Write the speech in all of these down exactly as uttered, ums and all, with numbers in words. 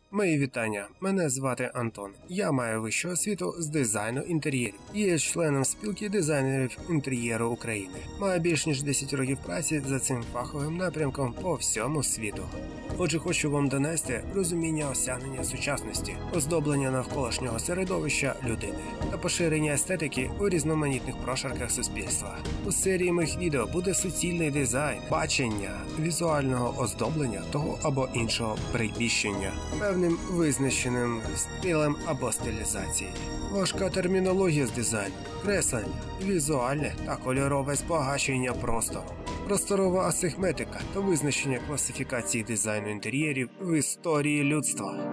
Мої вітання, мене звати Антон. Я маю вищу освіту з дизайну інтер'єрів і є членом спілки дизайнерів інтер'єру України. Маю більш ніж десять років праці за цим фаховим напрямком по всьому світу. Отже, хочу вам донести розуміння осягнення сучасності, оздоблення навколишнього середовища людини та поширення естетики у різноманітних прошарках суспільства. У серії моїх відео буде суцільний дизайн, бачення, візуального оздоблення того або іншого приміщення певним визначеним стилем або стилізацією. Важка термінологія з дизайну, креслення, візуальне та кольорове збагачення простору. Просторова асихметика та визначення класифікації дизайну інтер'єрів в історії людства.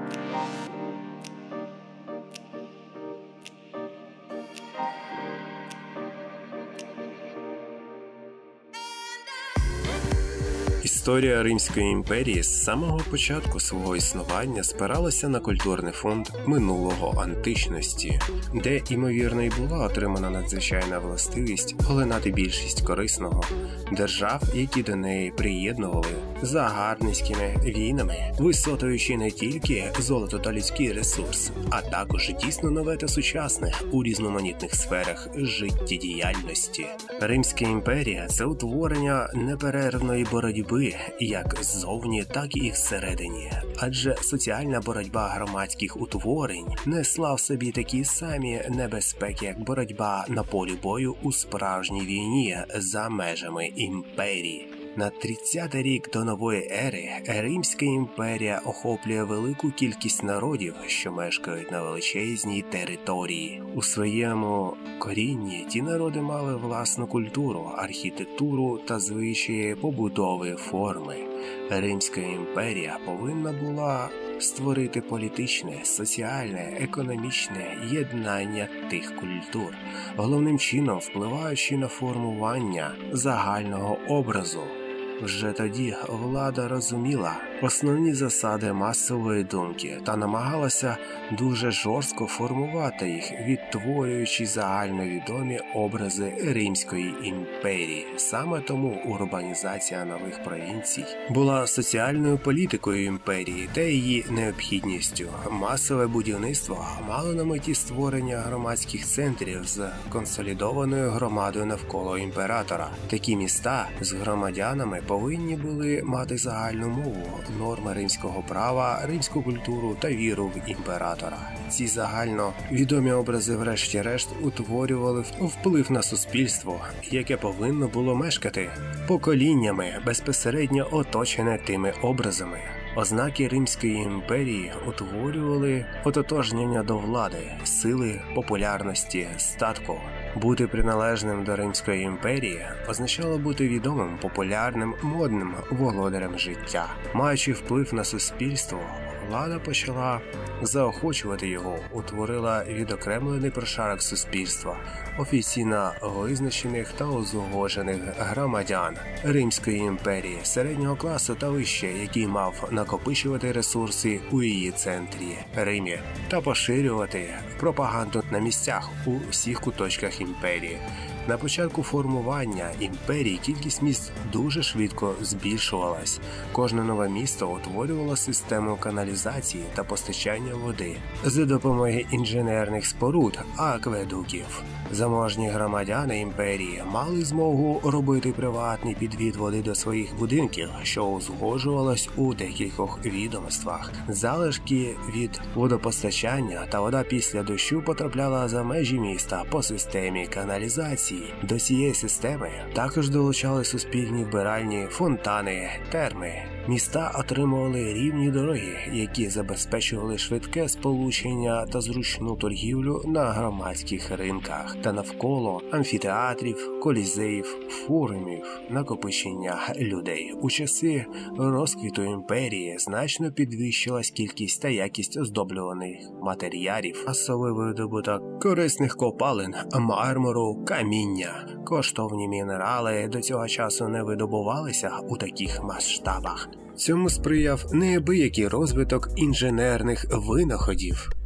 Історія Римської імперії з самого початку свого існування спиралася на культурний фонд минулого античності, де, ймовірно, й була отримана надзвичайна властивість поглинати більшість корисного держав, які до неї приєднували загарбницькими війнами, висотуючи не тільки золото та людський ресурс, а також дійсно нове та сучасне у різноманітних сферах життєдіяльності. Римська імперія – це утворення неперервної боротьби як ззовні, так і всередині, адже соціальна боротьба громадських утворень несла в собі такі самі небезпеки, як боротьба на полі бою у справжній війні за межами імперії. На тридцятий рік до нової ери Римська імперія охоплює велику кількість народів, що мешкають на величезній території. У своєму корінні ті народи мали власну культуру, архітектуру та звичаї побудови форми. Римська імперія повинна була створити політичне, соціальне, економічне єднання тих культур, головним чином впливаючи на формування загального образу. Вже тоді влада розуміла основні засади масової думки та намагалася дуже жорстко формувати їх, відтворюючи загальновідомі образи Римської імперії. Саме тому урбанізація нових провінцій була соціальною політикою імперії та її необхідністю. Масове будівництво мало на меті створення громадських центрів з консолідованою громадою навколо імператора. Такі міста з громадянами повинні були мати загальну мову, норми римського права, римську культуру та віру в імператора. Ці загально відомі образи врешті-решт утворювали вплив на суспільство, яке повинно було мешкати поколіннями, безпосередньо оточене тими образами. Ознаки Римської імперії утворювали ототожнення до влади, сили, популярності, статку. Бути приналежним до Римської імперії означало бути відомим, популярним, модним володарем життя. Маючи вплив на суспільство, влада почала заохочувати його, утворила відокремлений прошарок суспільства, офіційно визначених та узгоджених громадян Римської імперії, середнього класу та вище, який мав накопичувати ресурси у її центрі – Римі, та поширювати пропаганду на місцях у всіх куточках імперії. На початку формування імперії кількість міст дуже швидко збільшувалась. Кожне нове місто утворювало систему каналізації та постачання води за допомогою інженерних споруд, акведуків. Заможні громадяни імперії мали змогу робити приватний підвід води до своїх будинків, що узгоджувалось у декількох відомствах. Залишки від водопостачання та вода після дощу потрапляла за межі міста по системі каналізації. До цієї системи також долучали суспільні вбиральні, фонтани, терми. Міста отримували рівні дороги, які забезпечували швидке сполучення та зручну торгівлю на громадських ринках та навколо амфітеатрів, колізеїв, форумів, накопичення людей. У часи розквіту імперії значно підвищилась кількість та якість оздоблюваних матеріалів, масовий видобуток корисних копалин, мармуру, каміння. Коштовні мінерали до цього часу не видобувалися у таких масштабах. Цьому сприяв неабиякий розвиток інженерних винаходів.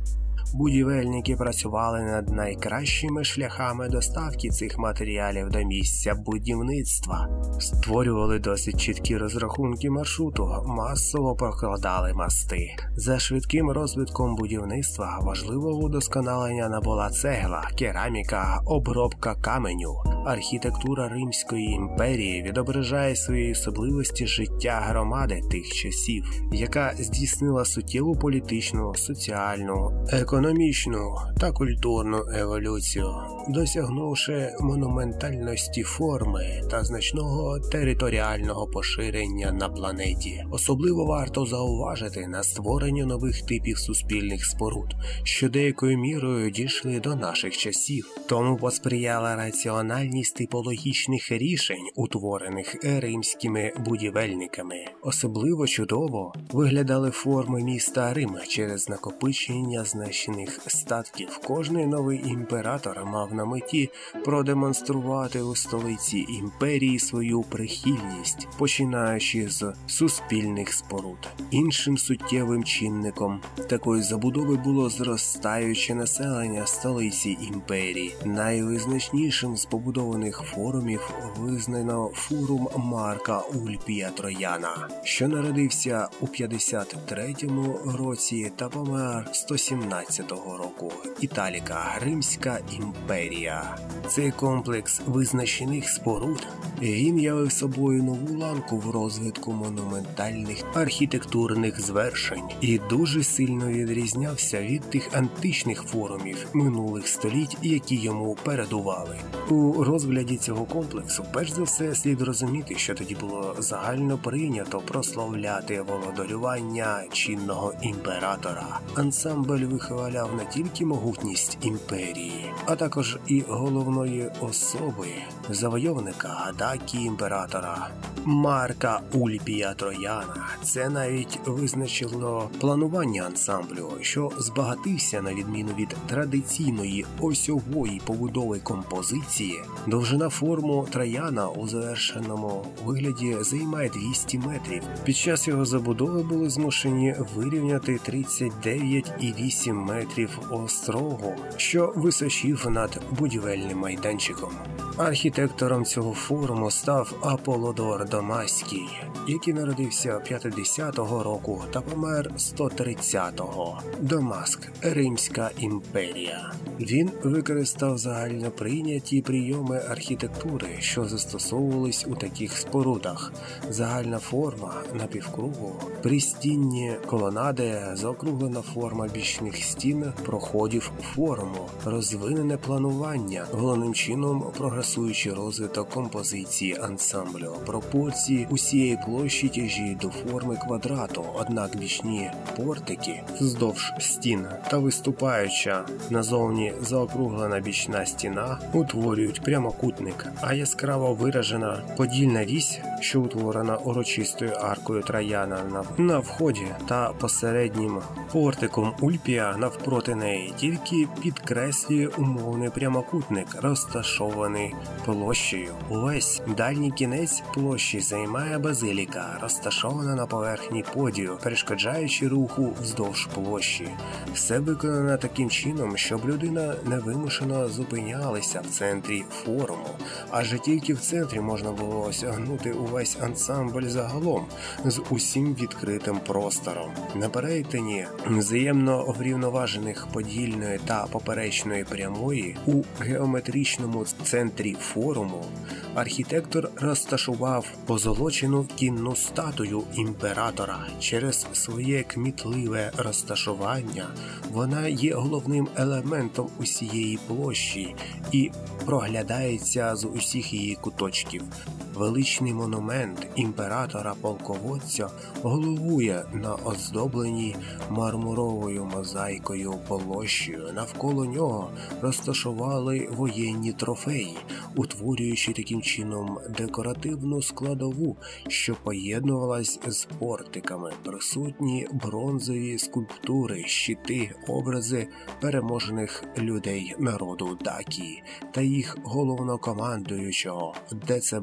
Будівельники працювали над найкращими шляхами доставки цих матеріалів до місця будівництва, створювали досить чіткі розрахунки маршруту, масово прокладали мости. За швидким розвитком будівництва важливого удосконалення набула цегла, кераміка, обробка каменю. Архітектура Римської імперії відображає свої особливості життя громади тих часів, яка здійснила суттєву політичну, соціальну, економічну та культурну еволюцію, досягнувши монументальності форми та значного територіального поширення на планеті. Особливо варто зауважити на створення нових типів суспільних споруд, що деякою мірою дійшли до наших часів. Тому посприяла раціональність типологічних рішень, утворених римськими будівельниками. Особливо чудово виглядали форми міста Рим через накопичення значних статків. Кожний новий імператор мав на меті продемонструвати у столиці імперії свою прихильність, починаючи з суспільних споруд. Іншим суттєвим чинником такої забудови було зростаюче населення столиці імперії. Найвизначнішим з побудованих форумів визнано форум Марка Ульпія Трояна, що народився у п'ятдесят третьому році та помер сто сімнадцятого року. Італіка, Римська імперія. Цей комплекс визначених споруд, він явив собою нову ланку в розвитку монументальних архітектурних звершень і дуже сильно відрізнявся від тих античних форумів минулих століть, які йому передували. У розгляді цього комплексу перш за все слід розуміти, що тоді було загально прийнято прославляти володарювання чинного імператора. Ансамбль вихваляв не тільки могутність імперії, а також і головної особи, завойовника Дакії імператора Марка Ульпія Трояна. Це навіть визначило планування ансамблю, що збагатився на відміну від традиційної осьової побудови композиції. Довжина форму Трояна у завершеному вигляді займає двісті метрів. Під час його забудови були змушені вирівняти тридцять дев'ять цілих вісім метрів острогу, що височів над будівельним майданчиком. Архітектором цього форуму став Аполлодор Дамаський, який народився п'ятдесятого року та помер сто тридцятого. Дамаск, Римська імперія. Він використав загально прийняті прийоми архітектури, що застосовувались у таких спорудах. Загальна форма напівкругу, пристінні колонади, заокруглена форма бічних стін, проходів форуму, розвинене планування, головним чином прогресуючий розвиток композиції ансамблю, пропорції усієї площі тяжіють до форми квадрату, однак бічні портики вздовж стін та виступаюча назовні заокруглена бічна стіна утворюють прямокутник, а яскраво виражена подільна вісь, що утворена урочистою аркою Трояна на, на вході та посереднім портиком Ульпія навпроти неї, тільки підкреслює умовний прямокутник, розташований площею. Увесь дальній кінець площі займає базиліка, розташована на поверхні подію, перешкоджаючи руху вздовж площі. Все виконано таким чином, щоб людина невимушено зупинялася в центрі форуму, адже тільки в центрі можна було осягнути увесь ансамбль загалом з усім відкритим простором. На перетині взаємно врівноважених подільної та поперечної прямої у геометричному центрі форуму архітектор розташував позолочену кінну статую імператора. Через своє кмітливе розташування вона є головним елементом усієї площі і проглядається з усіх її куточків. Величний монумент імператора-полководця головує на оздобленій мармуровою мозаїкою площею. Навколо нього розташували воєнні трофеї, утворюючи таким чином декоративну складову, що поєднувалась з портиками. Присутні бронзові скульптури, щити, образи переможених людей народу Дакії та їх головнокомандуючого Децебела.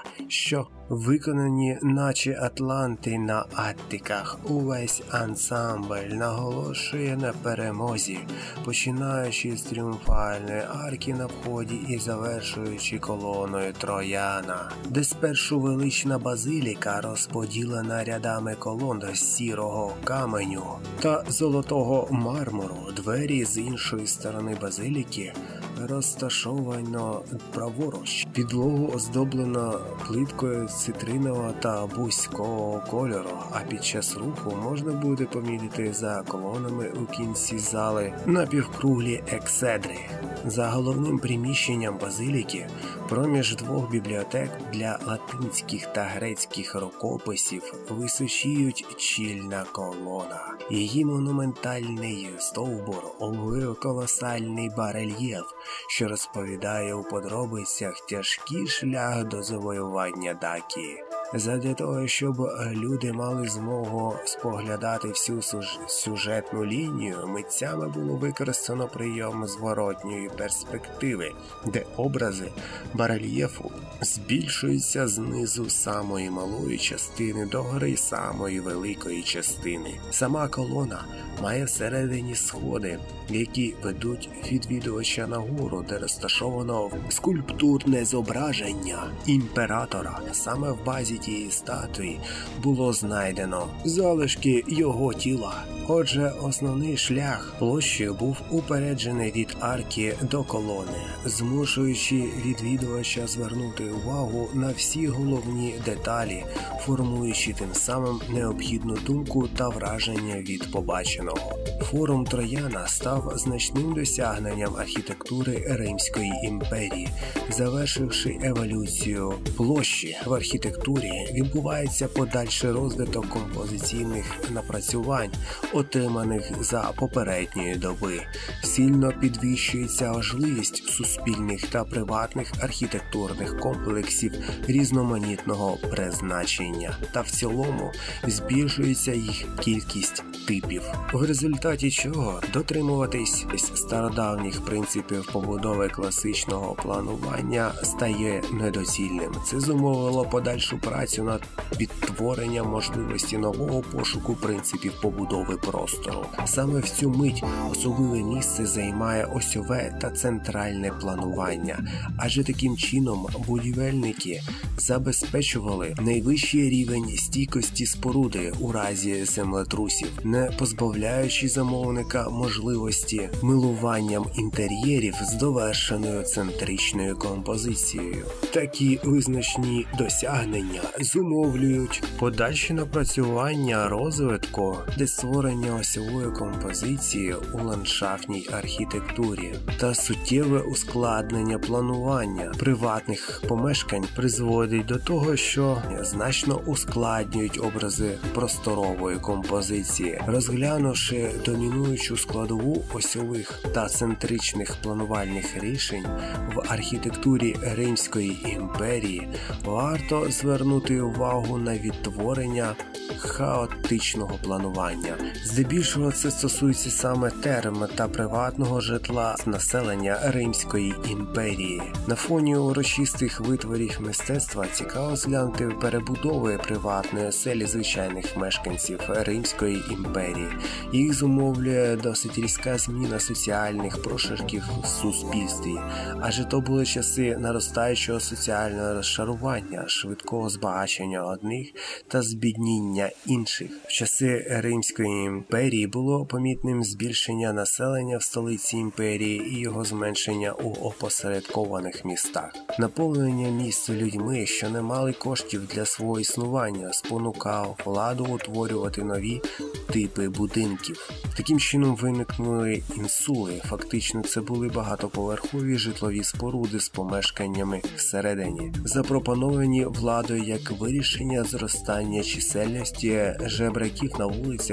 що виконані наче атланти на Аттиках. Увесь ансамбль наголошує на перемозі, починаючи з тріумфальної арки на вході і завершуючи колоною Трояна, де спершу велична базиліка розподілена рядами колон з сірого каменю та золотого мармуру. Двері з іншої сторони базиліки розташовано праворуч. Підлогу оздоблено плиткою цитринового та бузького кольору, а під час руху можна буде помітити за колонами у кінці зали напівкруглі екседри. За головним приміщенням базиліки, проміж двох бібліотек для латинських та грецьких рукописів, височіють чільна колона. Її монументальний стовбур обвив колосальний барельєф, що розповідає у подробицях тяжкий шлях до завоювання Дакії. Задля того, щоб люди мали змогу споглядати всю сюжетну лінію, митцями було використано прийом зворотньої перспективи, де образи барельєфу збільшуються знизу самої малої частини до гори самої великої частини. Сама колона має всередині сходи, які ведуть відвідувача нагору, де розташовано скульптурне зображення імператора. Саме в базі тієї статуї було знайдено залишки його тіла. Отже, основний шлях площею був упереджений від арки до колони, змушуючи відвідувача звернути увагу на всі головні деталі, формуючи тим самим необхідну думку та враження від побаченого. Форум Трояна став значним досягненням архітектури Римської імперії. Завершивши еволюцію площі в архітектурі, відбувається подальший розвиток композиційних напрацювань, отриманих за попередньої доби. Сильно підвищується важливість суспільних та приватних архітектурних комплексів різноманітного призначення, та в цілому збільшується їх кількість типів. В результаті чого дотримуватись стародавніх принципів побудови класичного планування стає недоцільним. Це зумовило подальшу працю над відтворенням можливості нового пошуку принципів побудови простору. Саме в цю мить особливе місце займає осьове та центральне планування, адже таким чином будівельники забезпечували найвищий рівень стійкості споруди у разі землетрусів, не позбавляючи замовника можливості милуванням інтер'єрів з довершеною центричною композицією. Такі визначні досягнення зумовлюють подальше напрацювання розвитку, де створення осьової композиції у ландшафтній архітектурі та суттєве ускладнення планування приватних помешкань призводить до того, що значно ускладнюють образи просторової композиції. Розглянувши домінуючу складову осьових та центричних планувальних рішень в архітектурі Римської імперії, варто звернути увагу на відтворення хаотичного планування. Здебільшого це стосується саме терм та приватного житла населення Римської імперії. На фоні урочистих витворів мистецтва цікаво зглянути перебудови приватної оселі звичайних мешканців Римської імперії. Їх зумовлює досить різка зміна соціальних прошарків в суспільстві, адже то були часи наростаючого соціального розшарування, швидкого збагачення одних та збідніння інших. В часи Римської імперії було помітним збільшення населення в столиці імперії і його зменшення у опосередкованих містах. Наповнення міст людьми, що не мали коштів для свого існування, спонукав владу утворювати нові типи будинків. Таким чином виникнули інсули. Фактично це були багатоповерхові житлові споруди з помешканнями всередині, запропоновані владою як вирішення зростання чисельності жебраків на вулицях привабливих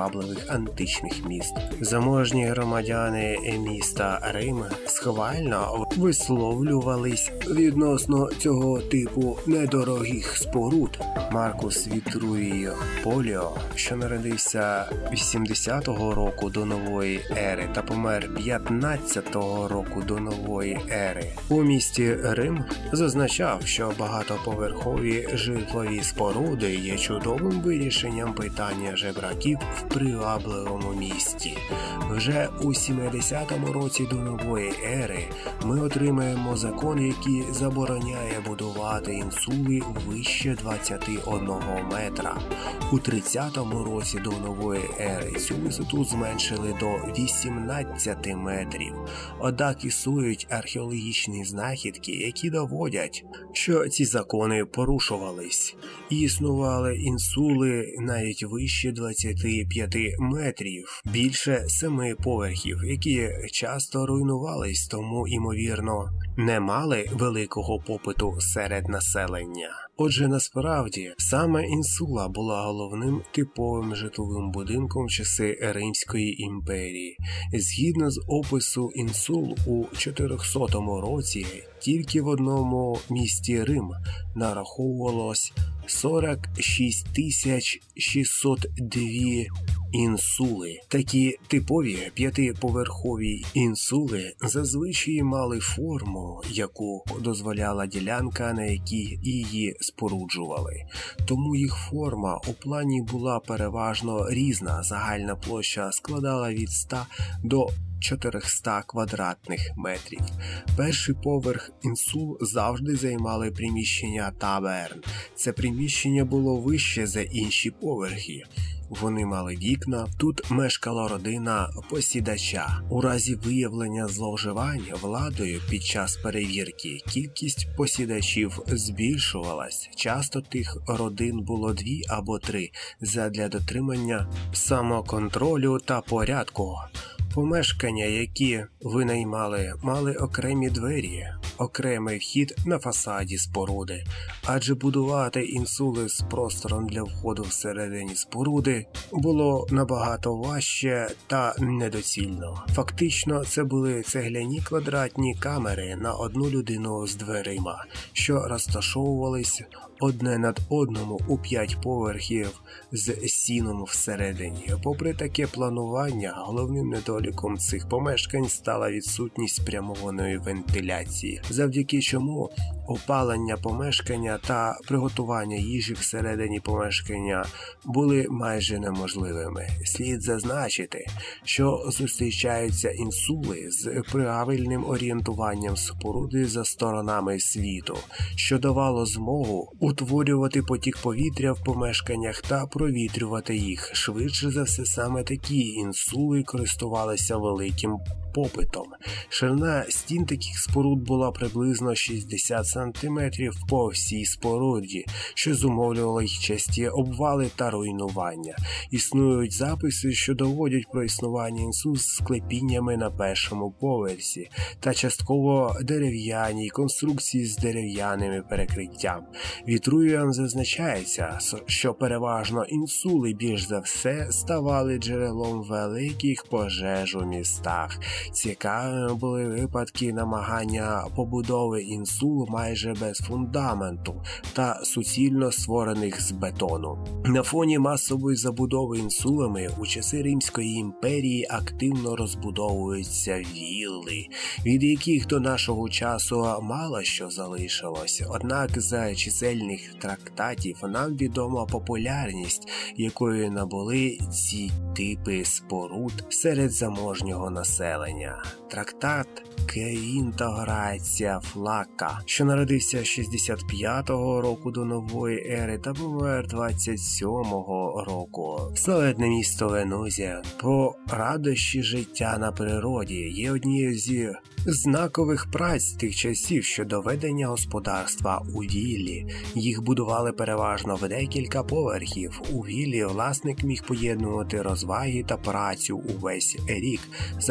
привабливих античних міст. Заможні громадяни міста Рим схвально висловлювались відносно цього типу недорогих споруд. Маркус Вітрувій Поліо, що народився вісімдесятого року до нової ери та помер п'ятнадцятого року до нової ери, у місті Рим зазначав, що багатоповерхові житлові споруди є чудовим вирішенням питання жебраків в привабливому місті. Вже у сімдесятому році до нової ери ми отримаємо закон, який забороняє будувати інсули вище двадцяти одного метра. У тридцятому році до нової ери цю висоту зменшили до вісімнадцяти метрів. Однак існують археологічні знахідки, які доводять, що ці закони порушувались. І існували інсули навіть вище двадцяти п'яти метрів, більше семи поверхів, які часто руйнувались, тому, ймовірно, не мали великого попиту серед населення. Отже, насправді, саме інсула була головним типовим житловим будинком в часи Римської імперії. Згідно з опису інсул, у чотирьохсотому році тільки в одному місті Рим нараховувалось сорок шість тисяч шістсот дві інсули. Такі типові п'ятиповерхові інсули зазвичай мали форму, яку дозволяла ділянка, на якій її споруджували. Тому їх форма у плані була переважно різна. Загальна площа складала від ста до чотирьохсот квадратних метрів. Перший поверх інсул завжди займали приміщення таверн. Це приміщення було вище за інші поверхи. Вони мали вікна, тут мешкала родина посідача. У разі виявлення зловживань владою під час перевірки кількість посідачів збільшувалась. Часто тих родин було дві або три задля дотримання самоконтролю та порядку. Помешкання, які винаймали, мали окремі двері, окремий вхід на фасаді споруди, адже будувати інсули з простором для входу всередині споруди було набагато важче та недоцільно. Фактично, це були цегляні квадратні камери на одну людину з дверима, що розташовувались одне над одному у п'ять поверхів з сіном всередині. Попри таке планування, головним недоліком цих помешкань стала відсутність спрямованої вентиляції, завдяки чому опалення помешкання та приготування їжі всередині помешкання були майже неможливими. Слід зазначити, що зустрічаються інсули з правильним орієнтуванням споруди за сторонами світу, що давало змогу утворювати потік повітря в помешканнях та провітрювати їх. Швидше за все, саме такі інсули користувалися великим попитом. Ширина стін таких споруд була приблизно шістдесят сантиметрів по всій споруді, що зумовлювало їх часті обвали та руйнування. Існують записи, що доводять про існування інсул з склепіннями на першому поверсі та частково дерев'яні конструкції з дерев'яними перекриттям. Вітрувієм зазначається, що переважно інсули більш за все ставали джерелом великих пожеж у містах. Цікавими були випадки намагання побудови інсул майже без фундаменту та суцільно створених з бетону. На фоні масової забудови інсулами у часи Римської імперії активно розбудовуються вілли, від яких до нашого часу мало що залишилось. Однак за чисельних трактатів нам відома популярність, якою набули ці типи споруд серед заможнього населення. Трактат Квінта Грація Флакка, що народився шістдесят п'ятого року до нової ери та помер двадцять сьомого року. Славетне місто Венузія по радощі життя на природі є однією зі знакових праць тих часів щодо ведення господарства у віллі. Їх будували переважно в декілька поверхів. У віллі власник міг поєднувати розваги та працю увесь рік. Завдяки тому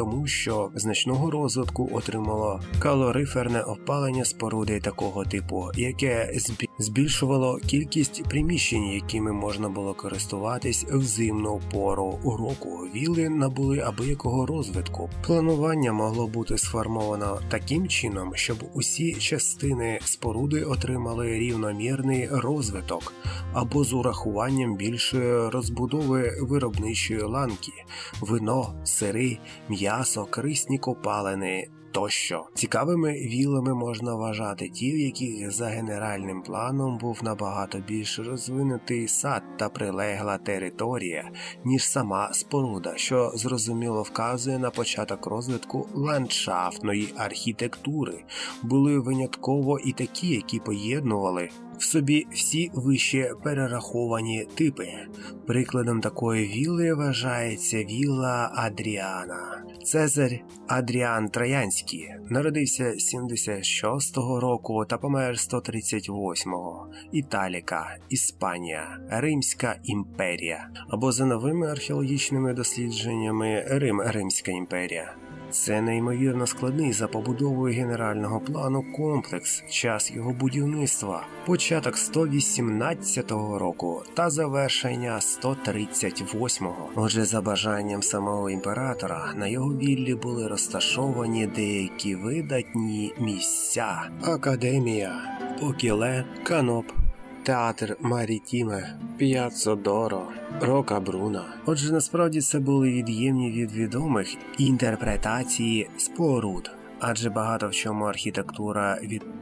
тому, що значного розвитку отримало калориферне опалення споруди такого типу, яке збільшувало кількість приміщень, якими можна було користуватись в зимну пору року. Вілли набули абиякого розвитку. Планування могло бути сформовано таким чином, щоб усі частини споруди отримали рівномірний розвиток, або з урахуванням більшої розбудови виробничої ланки – вино, сири, м'ясо, корисні копалини тощо. Цікавими віллами можна вважати ті, в яких за генеральним планом був набагато більш розвинутий сад та прилегла територія, ніж сама споруда, що зрозуміло вказує на початок розвитку ландшафтної архітектури. Були винятково і такі, які поєднували в собі всі вище перераховані типи. Прикладом такої вілли вважається вілла Адріана. Цезар Адріан Троянський народився сімдесят шостого року та помер сто тридцять восьмого. Італіка, Іспанія, Римська імперія. Або за новими археологічними дослідженнями Рим, Римська імперія. Це неймовірно складний за побудовою генерального плану комплекс, час його будівництва, початок сто вісімнадцятого року та завершення сто тридцять восьмого. Отже, за бажанням самого імператора, на його віллі були розташовані деякі видатні місця: Академія, Окіле, Каноп, Театр Марітіме, П'яццо Доро, Рока Бруна. Отже, насправді це були від'ємні від відомих інтерпретації споруд, адже багато в чому архітектура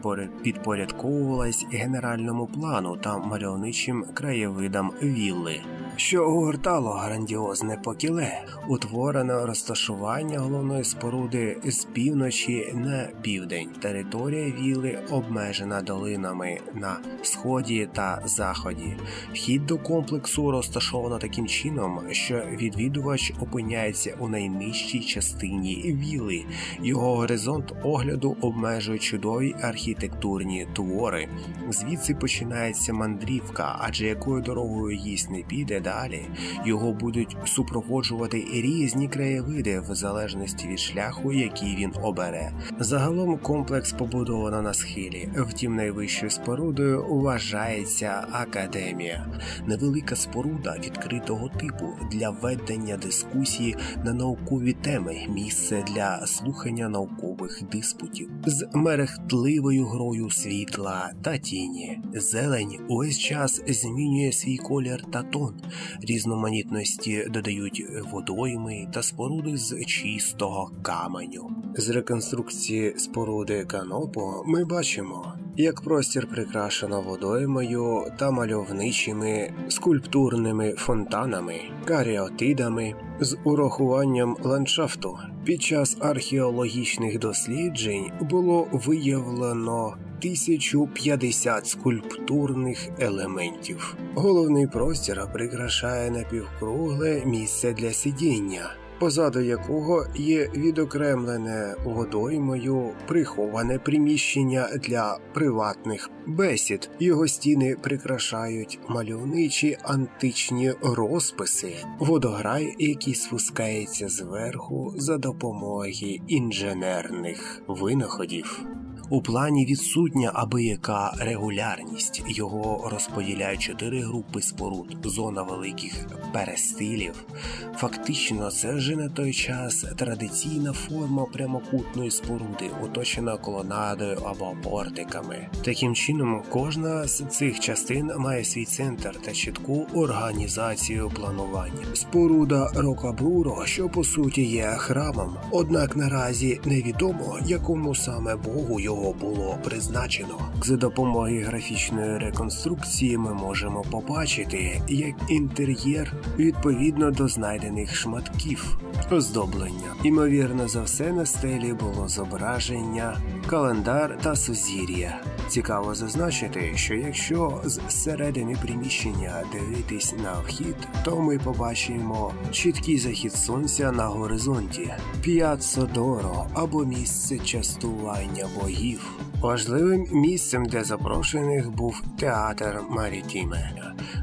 підпорядковувалась генеральному плану та мальовничим краєвидам вілли, що огортало грандіозне покіле, утворене розташування головної споруди з півночі на південь. Територія вілли обмежена долинами на сході та заході. Вхід до комплексу розташовано таким чином, що відвідувач опиняється у найнижчій частині вілли. Його горизонт огляду обмежує чудові архітектурні твори. Звідси починається мандрівка, адже якою дорогою їсть не піде далі, його будуть супроводжувати різні краєвиди в залежності від шляху, який він обере. Загалом комплекс побудовано на схилі, втім найвищою спорудою вважається Академія. Невелика споруда відкритого типу для ведення дискусії на наукові теми, місце для слухання наукових диспутів з мерехтливою грою світла та тіні. Зелень увесь час змінює свій колір та тон. Різноманітності додають водойми та споруди з чистого каменю. З реконструкції споруди Канопу ми бачимо, як простір прикрашено водоймою та мальовничими скульптурними фонтанами, каріотидами з урахуванням ландшафту. Під час археологічних досліджень було виявлено тисячу п'ятдесят скульптурних елементів. Головний простір прикрашає напівкругле місце для сидіння, позаду якого є відокремлене водоймою приховане приміщення для приватних бесід. Його стіни прикрашають мальовничі античні розписи, водограй, який спускається зверху за допомогою інженерних винаходів. У плані відсутня абияка регулярність. Його розподіляють чотири групи споруд. Зона великих перестилів. Фактично, це вже на той час традиційна форма прямокутної споруди, оточена колонадою або портиками. Таким чином, кожна з цих частин має свій центр та чітку організацію планування. Споруда Рокабруро, що по суті є храмом, однак наразі невідомо, якому саме богу його було призначено. За допомогою графічної реконструкції ми можемо побачити, як інтер'єр відповідно до знайдених шматків оздоблення. Імовірно за все на стелі було зображення, календар та сузір'я. Цікаво зазначити, що якщо з середини приміщення дивитись на вхід, то ми побачимо чіткий захід сонця на горизонті, П'яццо Доро або місце частування богів. Важливим місцем для запрошених був театр Марітіме.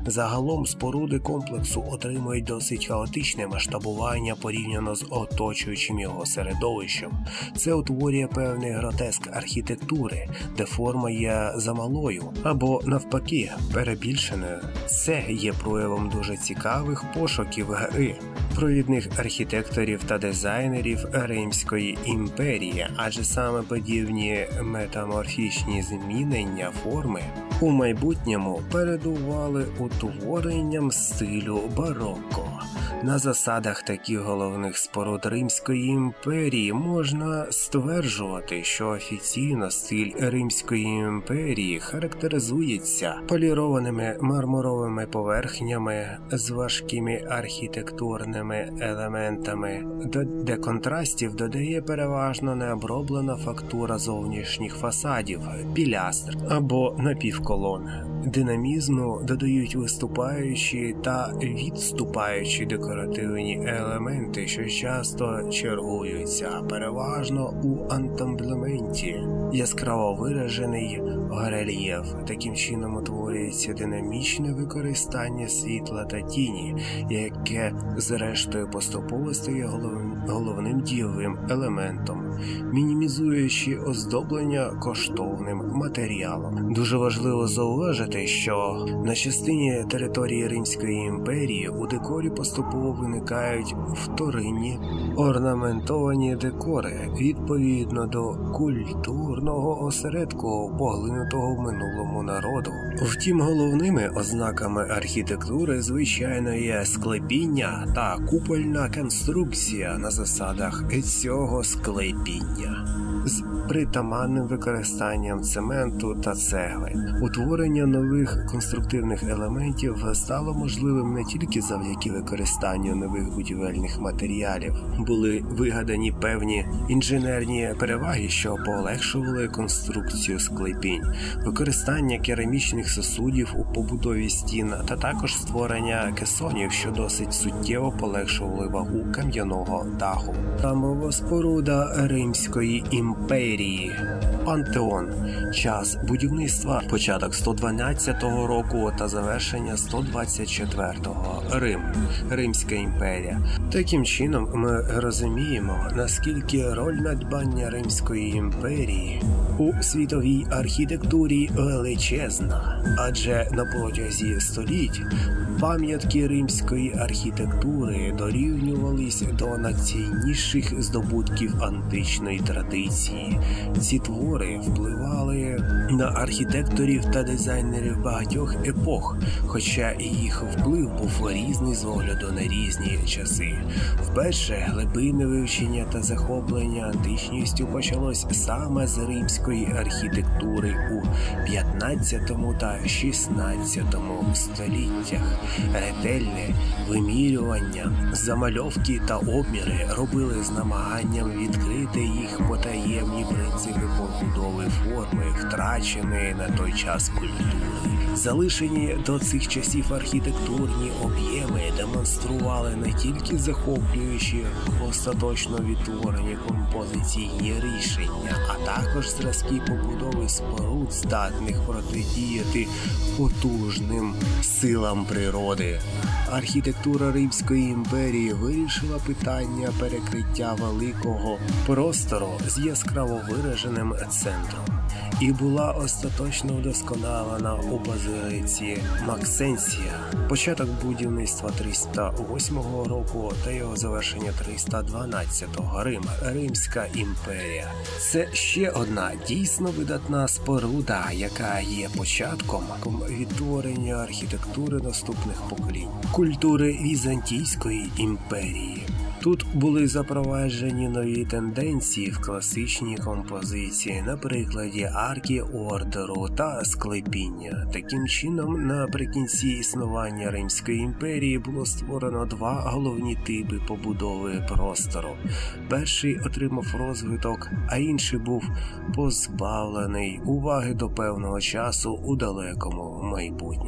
Загалом споруди комплексу отримують досить хаотичне масштабування порівняно з оточуючим його середовищем. Це утворює певний гротеск архітектури, де форма є замалою, або навпаки, перебільшеною. Це є проявом дуже цікавих пошуків гри провідних архітекторів та дизайнерів Римської імперії, адже саме подібні метаморфічні змінення форми у майбутньому передували утворенням стилю бароко. На засадах таких головних споруд Римської імперії можна стверджувати, що офіційно стиль Римської імперії характеризується полірованими мармуровими поверхнями з важкими архітектурними елементами, де контрастів додає переважно необроблена фактура зовнішніх фасадів, пілястр або напівколон. Динамізму додають виступаючі та відступаючі декоративні елементи, що часто чергуються, переважно у антаблементі. Яскраво виражений горельєф. Таким чином утворюється динамічне використання світла та тіні, яке зрештою поступово стає головним, головним дієвим елементом, мінімізуючи оздоблення коштовним матеріалом. Дуже важливо зауважити, що на частині території Римської імперії у декорі поступово виникають вторинні орнаментовані декори, відповідно до культурного осередку поглинутого в минулому народу. Втім, головними ознаками архітектури, звичайно, є склепіння та купольна конструкція на засадах цього склепіння з притаманним використанням цементу та цегли. Утворення нових конструктивних елементів стало можливим не тільки завдяки використанню нових будівельних матеріалів. Були вигадані певні інженерні переваги, що полегшували конструкцію склепінь, використання керамічних сосудів у побудові стін та також створення кесонів, що досить суттєво полегшували вагу кам'яного даху. Храмова споруда Римської імперії. Пантеон. Час будівництва – початок сто дванадцятого року та завершення сто двадцять четвертого. Рим. Римська імперія. Таким чином ми розуміємо, наскільки роль надбання Римської імперії у світовій архітектурі величезна, адже на протязі століть пам'ятки римської архітектури дорівнювались до найцінніших здобутків античної традиції. Ці твори впливали на архітекторів та дизайнерів багатьох епох, хоча їх вплив був різний з огляду на різні часи. Вперше глибинне вивчення та захоплення античністю почалось саме з римської архітектури у п'ятнадцятому та шістнадцятому століттях. Ретельне вимірювання, замальовки та обміри робили з намаганням відкрити їх потаємні принципи побудови форми, втраченої на той час культури. Залишені до цих часів архітектурні об'єми демонстрували не тільки захоплюючі, остаточно відтворені композиційні рішення, а також зразки побудови споруд, здатних протидіяти потужним силам природи. Архітектура Римської імперії вирішила питання перекриття великого простору з яскраво вираженим центром і була остаточно вдосконалена у базилиці Максенція. Початок будівництва триста восьмого року та його завершення триста дванадцятого. Рим. Римська імперія. Це ще одна дійсно видатна споруда, яка є початком відтворення архітектури наступних поколінь. Культури Візантійської імперії. Тут були запроваджені нові тенденції в класичній композиції, на прикладі арки ордеру та склепіння. Таким чином, наприкінці існування Римської імперії було створено два головні типи побудови простору. Перший отримав розвиток, а інший був позбавлений уваги до певного часу у далекому майбутньому.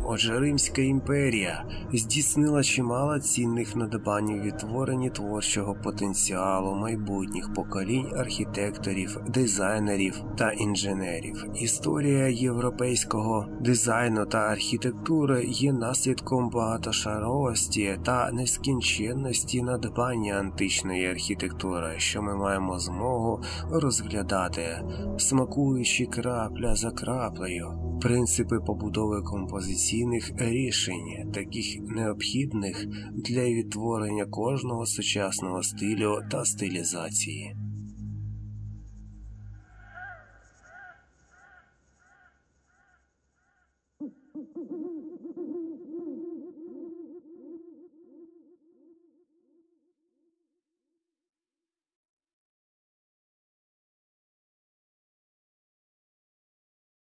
Отже, Римська імперія здійснила чимало цінних надбань у відтворенні творчого потенціалу майбутніх поколінь архітекторів, дизайнерів та інженерів. Історія європейського дизайну та архітектури є наслідком багатошаровості та нескінченності надбання античної архітектури, що ми маємо змогу розглядати, смакуючи крапля за краплею. Принципи побудови композиційних рішень, таких необхідних для відтворення кожного сучасного стилю та стилізації.